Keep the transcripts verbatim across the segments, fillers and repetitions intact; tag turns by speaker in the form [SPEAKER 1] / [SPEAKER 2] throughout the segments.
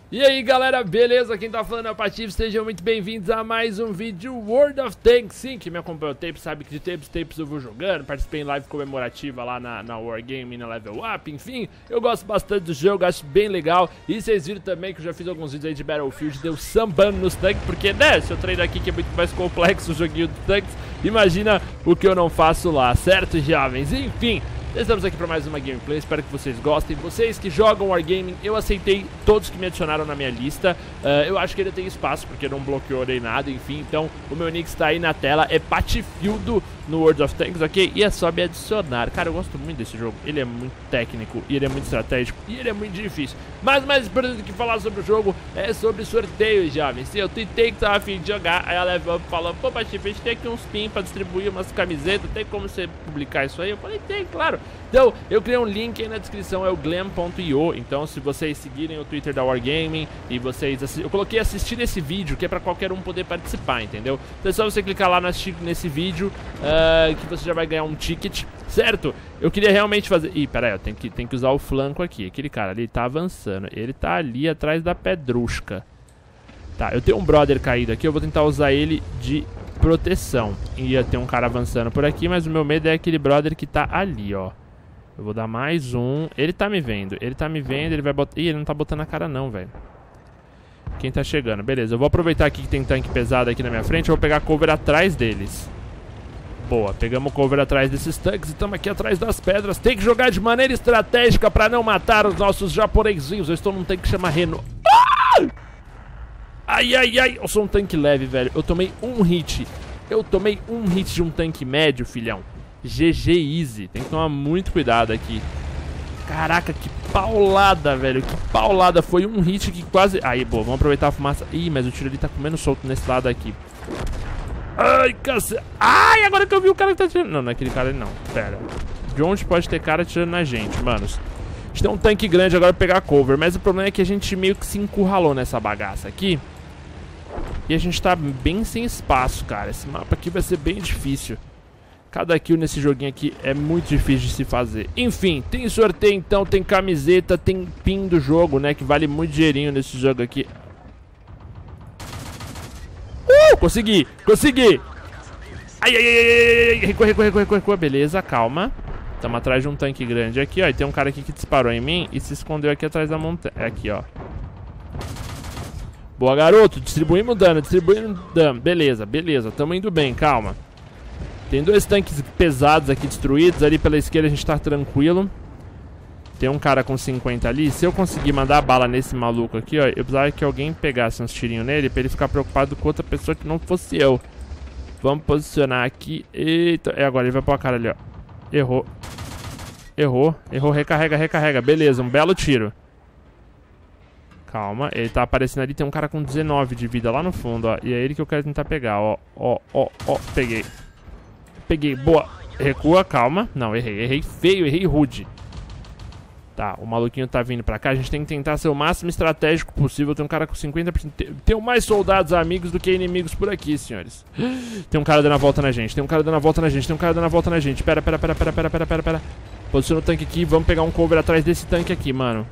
[SPEAKER 1] E aí galera, beleza? Quem tá falando é o Patife, sejam muito bem-vindos a mais um vídeo World of Tanks. Sim, quem me acompanha o Tapes sabe que de Tapes, Tapes eu vou jogando, participei em live comemorativa lá na, na Wargame e na Level Up, enfim, eu gosto bastante do jogo, acho bem legal. E vocês viram também que eu já fiz alguns vídeos aí de Battlefield, deu sambando nos tanques, porque né, se eu treino aqui que é muito mais complexo o joguinho dos tanques, imagina o que eu não faço lá, certo jovens? Enfim, estamos aqui para mais uma gameplay, espero que vocês gostem. Vocês que jogam Wargaming, eu aceitei todos que me adicionaram na minha lista. uh, Eu acho que ainda tem espaço, porque não bloqueou nem nada, enfim. Então, o meu nick está aí na tela, é Patifildo no World of Tanks, ok? E é só me adicionar. Cara, eu gosto muito desse jogo, ele é muito técnico, e ele é muito estratégico, e ele é muito difícil. Mas mais importante do que falar sobre o jogo, é sobre sorteios, jovens. Eu tentei que tava a fim de jogar, aí a Level Up falou: pô, Patife, a gente tem aqui uns pins pra distribuir umas camisetas, tem como você publicar isso aí? Eu falei: tem, claro. Então, eu criei um link aí na descrição, é o glam ponto i o. Então, se vocês seguirem o Twitter da Wargaming e vocês... Eu coloquei assistir esse vídeo, que é pra qualquer um poder participar, entendeu? Então é só você clicar lá no assistir nesse vídeo, uh, que você já vai ganhar um ticket, certo? Eu queria realmente fazer... Ih, pera aí, eu tenho que, tenho que usar o flanco aqui. Aquele cara ali tá avançando, ele tá ali atrás da pedrusca. Tá, eu tenho um brother caído aqui, eu vou tentar usar ele de proteção. Ia ter um cara avançando por aqui, mas o meu medo é aquele brother que tá ali, ó. Eu vou dar mais um. Ele tá me vendo, ele tá me vendo, ele vai botar... Ih, ele não tá botando a cara não, velho. Quem tá chegando? Beleza, eu vou aproveitar aqui que tem tanque pesado aqui na minha frente. Eu vou pegar cover atrás deles. Boa, pegamos cover atrás desses tanques e estamos aqui atrás das pedras. Tem que jogar de maneira estratégica pra não matar os nossos japonesinhos. Eu estou num tanque que chama Renault. Ah! Ai, ai, ai. Eu sou um tanque leve, velho. Eu tomei um hit. Eu tomei um hit de um tanque médio, filhão. G G easy, tem que tomar muito cuidado aqui. Caraca, que paulada, velho. Que paulada, foi um hit que quase... Aí, boa, vamos aproveitar a fumaça. Ih, mas o tiro ali tá comendo solto nesse lado aqui. Ai, cacete. Ai, agora que eu vi o cara que tá tirando. Não, não é aquele cara ali não, pera. De onde pode ter cara tirando na gente, manos? A gente tem um tanque grande agora pra pegar cover, mas o problema é que a gente meio que se encurralou nessa bagaça aqui. E a gente tá bem sem espaço, cara. Esse mapa aqui vai ser bem difícil. Cada kill nesse joguinho aqui é muito difícil de se fazer. Enfim, tem sorteio então, tem camiseta, tem pin do jogo, né? Que vale muito dinheirinho nesse jogo aqui. Uh! Consegui! Consegui! Ai, ai, ai, ai, ai! Recua, recua, recua, recua, recua. Beleza, calma. Estamos atrás de um tanque grande aqui, ó. E tem um cara aqui que disparou em mim e se escondeu aqui atrás da montanha. É aqui, ó. Boa, garoto. Distribuímos dano, distribuímos dano. Beleza, beleza. Tamo indo bem, calma. Tem dois tanques pesados aqui destruídos. Ali pela esquerda a gente tá tranquilo. Tem um cara com cinquenta ali. Se eu conseguir mandar bala nesse maluco aqui, ó, eu precisava que alguém pegasse uns tirinhos nele pra ele ficar preocupado com outra pessoa que não fosse eu. Vamos posicionar aqui. Eita, é agora, ele vai pôr a cara ali, ó. Errou. Errou, errou, recarrega, recarrega. Beleza, um belo tiro. Calma, ele tá aparecendo ali. Tem um cara com dezenove de vida lá no fundo, ó. E é ele que eu quero tentar pegar, ó. Ó, ó, ó, peguei. Peguei, boa. Recua, calma. Não, errei, errei feio, errei rude. Tá, o maluquinho tá vindo pra cá. A gente tem que tentar ser o máximo estratégico possível. Tem um cara com cinquenta por cento. Tem mais soldados amigos do que inimigos por aqui, senhores. Tem um cara dando a volta na gente. Tem um cara dando a volta na gente. Tem um cara dando a volta na gente. Pera, pera, pera, pera, pera, pera, pera, pera. Posiciona o tanque aqui. Vamos pegar um cover atrás desse tanque aqui, mano.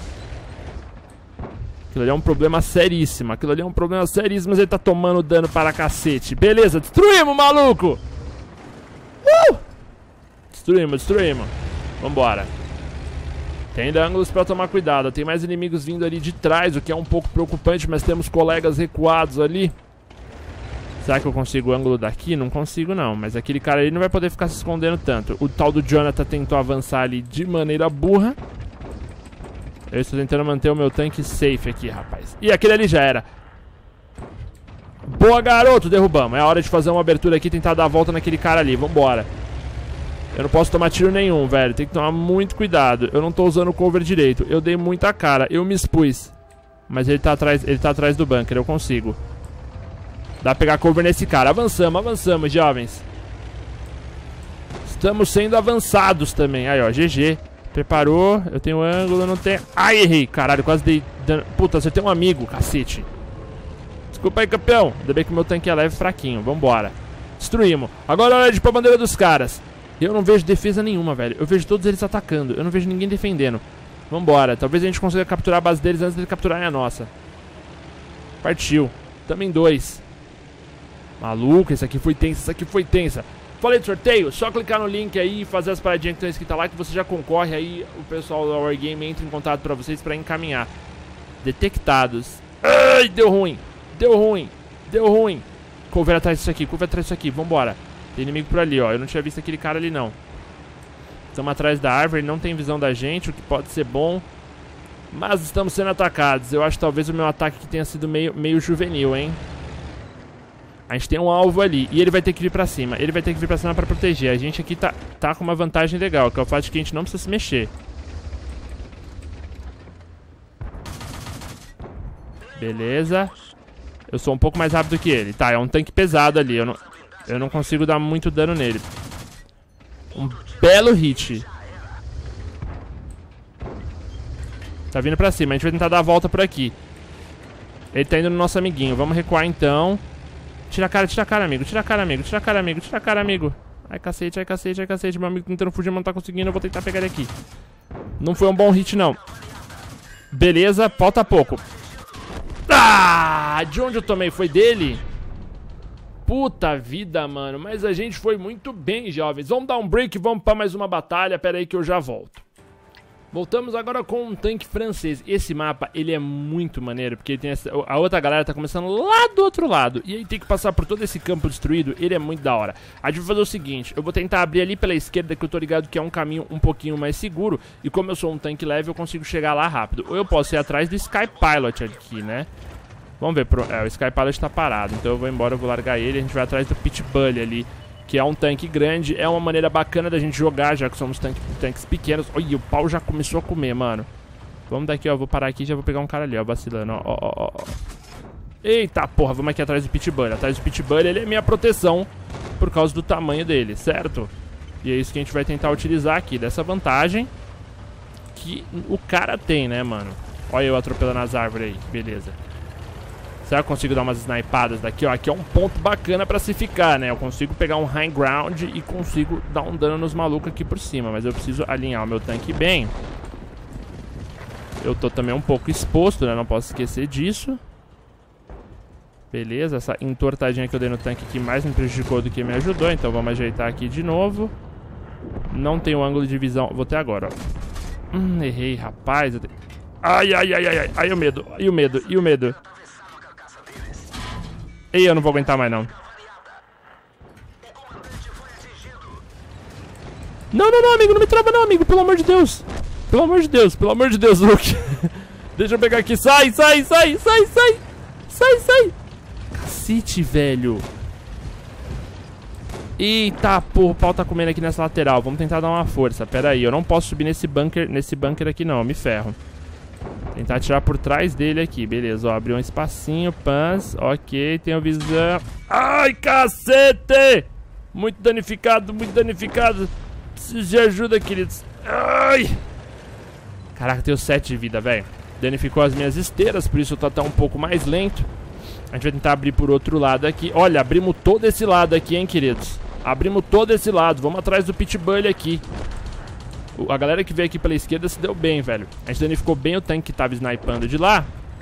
[SPEAKER 1] Aquilo ali é um problema seríssimo. Aquilo ali é um problema seríssimo, mas ele tá tomando dano para cacete. Beleza, destruímos, maluco! Uh! Destruímos, destruímos. Vambora. Tem ângulos pra tomar cuidado. Tem mais inimigos vindo ali de trás, o que é um pouco preocupante, mas temos colegas recuados ali. Será que eu consigo o ângulo daqui? Não consigo não, mas aquele cara ali não vai poder ficar se escondendo tanto. O tal do Jonathan tentou avançar ali de maneira burra. Eu estou tentando manter o meu tanque safe aqui, rapaz. E aquele ali já era. Boa, garoto, derrubamos. É a hora de fazer uma abertura aqui e tentar dar a volta naquele cara ali. Vambora. Eu não posso tomar tiro nenhum, velho. Tem que tomar muito cuidado. Eu não tô usando o cover direito. Eu dei muita cara. Eu me expus. Mas ele tá atrás, ele tá atrás do bunker. Eu consigo. Dá pra pegar cover nesse cara. Avançamos, avançamos, jovens. Estamos sendo avançados também. Aí, ó, G G. Preparou. Eu tenho ângulo, não tenho... Ai, errei. Caralho, quase dei... Puta, você tem um amigo, cacete. Desculpa aí, campeão. Ainda bem que o meu tanque é leve e fraquinho. Vambora. Destruímos. Agora é hora de pôr a bandeira dos caras. Eu não vejo defesa nenhuma, velho. Eu vejo todos eles atacando. Eu não vejo ninguém defendendo. Vambora. Talvez a gente consiga capturar a base deles antes de capturarem a nossa. Partiu. Tamo em dois. Maluco, esse aqui foi tensa, esse aqui foi tensa. Falei do sorteio, só clicar no link aí e fazer as paradinhas que estão escritas lá que você já concorre aí. O pessoal da Wargame entra em contato pra vocês pra encaminhar. Detectados. Ai, deu ruim. Deu ruim. Deu ruim. Cover atrás disso aqui, cover atrás disso aqui. Vambora. Tem inimigo por ali, ó. Eu não tinha visto aquele cara ali, não. Estamos atrás da árvore, não tem visão da gente, o que pode ser bom. Mas estamos sendo atacados. Eu acho que talvez o meu ataque aqui tenha sido meio, meio juvenil, hein. A gente tem um alvo ali e ele vai ter que vir pra cima. Ele vai ter que vir pra cima pra proteger. A gente aqui tá, tá com uma vantagem legal, que é o fato de que a gente não precisa se mexer. Beleza. Eu sou um pouco mais rápido que ele. Tá, é um tanque pesado ali. Eu não, eu não consigo dar muito dano nele. Um belo hit. Tá vindo pra cima. A gente vai tentar dar a volta por aqui. Ele tá indo no nosso amiguinho. Vamos recuar então. Tira a cara, tira a cara, amigo. Tira a cara, amigo. Tira a cara, amigo. Tira a cara, amigo. Ai, cacete, ai, cacete, ai, cacete. Meu amigo tentando fugir, mas não tá conseguindo. Eu vou tentar pegar ele aqui. Não foi um bom hit, não. Beleza, falta pouco. Ah! De onde eu tomei? Foi dele? Puta vida, mano. Mas a gente foi muito bem, jovens. Vamos dar um break, vamos pra mais uma batalha. Pera aí que eu já volto. Voltamos agora com um tanque francês. Esse mapa, ele é muito maneiro, porque ele tem essa, a outra galera tá começando lá do outro lado. E aí tem que passar por todo esse campo destruído. Ele é muito da hora. A gente vai fazer o seguinte, eu vou tentar abrir ali pela esquerda, que eu tô ligado que é um caminho um pouquinho mais seguro. E como eu sou um tanque leve, eu consigo chegar lá rápido. Ou eu posso ir atrás do Sky Pilot aqui, né? Vamos ver, pro... é, o Sky Pilot tá parado. Então eu vou embora, eu vou largar ele. A gente vai atrás do Pit Bully ali, que é um tanque grande. É uma maneira bacana da gente jogar, já que somos tanque, tanques pequenos. Olha, o pau já começou a comer, mano. Vamos daqui, ó. Vou parar aqui e já vou pegar um cara ali, ó. Vacilando, ó, ó, ó, ó. Eita, porra. Vamos aqui atrás do Pit Bully. Atrás do Pit Bully, ele é minha proteção por causa do tamanho dele, certo? E é isso que a gente vai tentar utilizar aqui, dessa vantagem que o cara tem, né, mano? Olha eu atropelando as árvores aí. Beleza. Será que eu consigo dar umas snipadas daqui, ó? Aqui é um ponto bacana pra se ficar, né? Eu consigo pegar um high ground e consigo dar um dano nos malucos aqui por cima. Mas eu preciso alinhar o meu tanque bem. Eu tô também um pouco exposto, né? Não posso esquecer disso. Beleza, essa entortadinha que eu dei no tanque aqui mais me prejudicou do que me ajudou. Então vamos ajeitar aqui de novo. Não tem o ângulo de visão. Vou ter agora, ó. Hum, errei, rapaz. Eu te... Ai, ai, ai, ai, ai. Ai, o medo. E o medo, e o medo. Ei, eu não vou aguentar mais, não. Não, não, não, amigo. Não me trava, não, amigo. Pelo amor de Deus. Pelo amor de Deus. Pelo amor de Deus, Luke. Deixa eu pegar aqui. Sai, sai, sai, sai, sai. Sai, sai. Cacete, velho. Eita, porra. O pau tá comendo aqui nessa lateral. Vamos tentar dar uma força. Pera aí. Eu não posso subir nesse bunker, nesse bunker aqui, não. Eu me ferro. Tentar atirar por trás dele aqui. Beleza, ó, abriu um espacinho. Pans, ok, tenho visão. Ai, cacete! Muito danificado, muito danificado. Preciso de ajuda, queridos. Ai! Caraca, tenho sete de vida, velho. Danificou as minhas esteiras, por isso eu tô até um pouco mais lento. A gente vai tentar abrir por outro lado aqui. Olha, abrimos todo esse lado aqui, hein, queridos. Abrimos todo esse lado. Vamos atrás do Pit Bully aqui. A galera que veio aqui pela esquerda se deu bem, velho. A gente danificou bem o tanque que tava snipando de lá.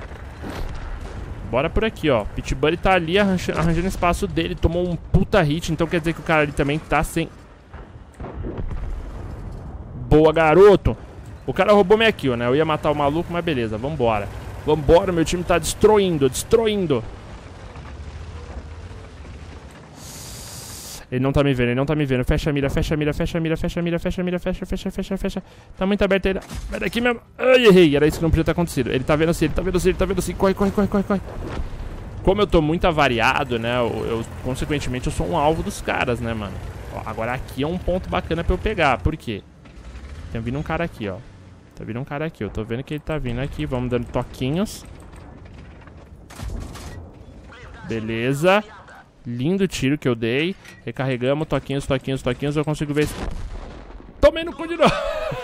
[SPEAKER 1] Bora por aqui, ó. Pit Bully tá ali arranjando, arranjando espaço dele. Tomou um puta hit, então quer dizer que o cara ali também tá sem... Boa, garoto. O cara roubou minha kill, né? Eu ia matar o maluco, mas beleza, vambora. Vambora, meu time tá destruindo, destruindo. Ele não tá me vendo, ele não tá me vendo. Fecha a mira, fecha a mira, fecha a mira, fecha a mira, fecha a mira, fecha, fecha, fecha, fecha. Tá muito aberto ele. Vai daqui mesmo. Ai, errei. Era isso que não podia ter acontecido. Ele tá vendo assim, ele tá vendo assim, ele tá vendo assim. Corre, corre, corre, corre, corre. Como eu tô muito avariado, né? Eu, eu, consequentemente, eu sou um alvo dos caras, né, mano? Ó, agora aqui é um ponto bacana pra eu pegar. Por quê? Tem vindo um cara aqui, ó. Tá vindo um cara aqui. Eu tô vendo que ele tá vindo aqui. Vamos dando toquinhos. Beleza. Lindo tiro que eu dei. Recarregamos, toquinhos, toquinhos, toquinhos. Eu consigo ver... Tomei no cu de novo.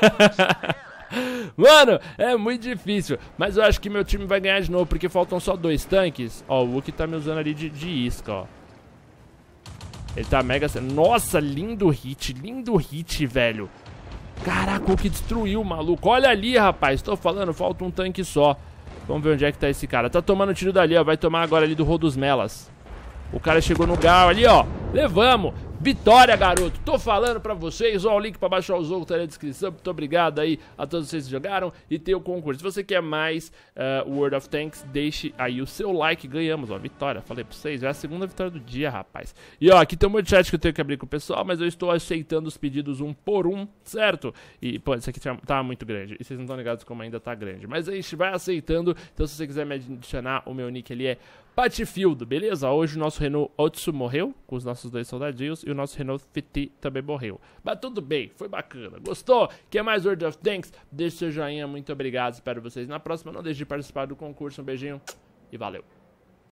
[SPEAKER 1] Mano, é muito difícil. Mas eu acho que meu time vai ganhar de novo, porque faltam só dois tanques. Ó, o Wookie tá me usando ali de, de isca, ó. Ele tá mega... Nossa, lindo hit. Lindo hit, velho. Caraca, o que destruiu o maluco. Olha ali, rapaz. Tô falando, falta um tanque só. Vamos ver onde é que tá esse cara. Tá tomando tiro dali, ó. Vai tomar agora ali do Rodosmelas. O cara chegou no Gal ali, ó. Levamos. Vitória, garoto. Tô falando pra vocês. Ó, o link pra baixar o jogo tá aí na descrição. Muito obrigado aí a todos vocês que jogaram. E tem o concurso. Se você quer mais uh, World of Tanks, deixe aí o seu like. Ganhamos, ó. Vitória. Falei pra vocês. É a segunda vitória do dia, rapaz. E ó, aqui tem um monte de chat que eu tenho que abrir com o pessoal. Mas eu estou aceitando os pedidos um por um, certo? E, pô, isso aqui tá muito grande. E vocês não estão ligados como ainda tá grande. Mas a gente vai aceitando. Então se você quiser me adicionar, o meu nick ali é Patifildo, beleza? Hoje o nosso Renault Otsu morreu, com os nossos dois soldadinhos, e o nosso Renault Fiti também morreu. Mas tudo bem, foi bacana. Gostou? Quer mais World of Tanks? Deixe seu joinha, muito obrigado, espero vocês na próxima. Não deixe de participar do concurso, um beijinho e valeu!